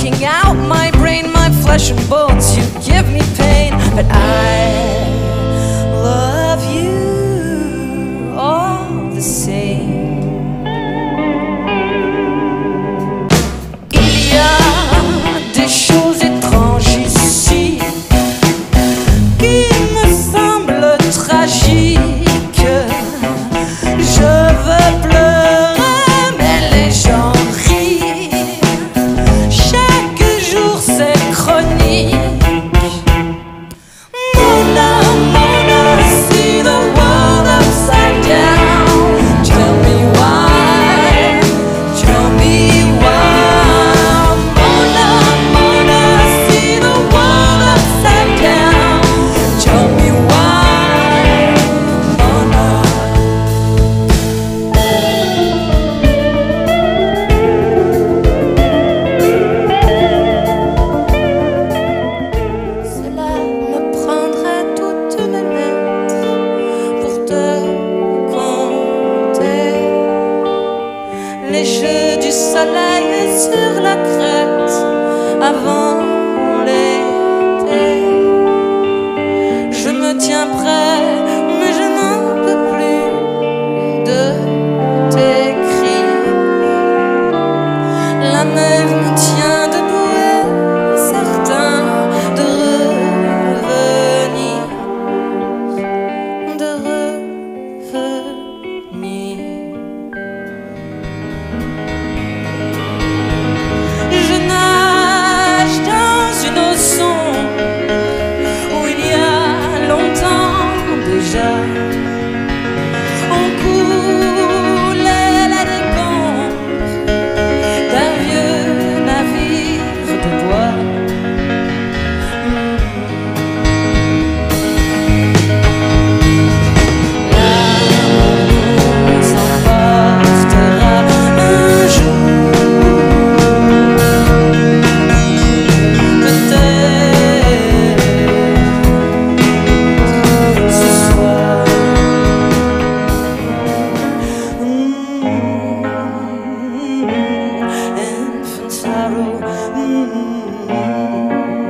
taking out my brain, my flesh and bones. You give me pain, but I love you all the same. Il y a des choses étranges ici qui me semblent tragiques. Je veux pleurer, mais les gens rient. Chaque jour c'est chronique. Mona, Mona, see the world upside down. Tell me why, tell me why. Mona, Mona, see the world upside down. Tell me why, Mona. Cela me prendrait toute une lettre pour te compter les jeux du soleil sur la crête avant l'été. Je me tiens prêt, mais je n'en peux plus de tes cris. La mer me tient debout et certain de revenir, de revenir. Je nage dans une eau sombre où il y a longtemps déjà on coulait la décombres d'un vieux navire de bois. L'amour nous emportera un jour, peut-être ce soir. Infant sorrow.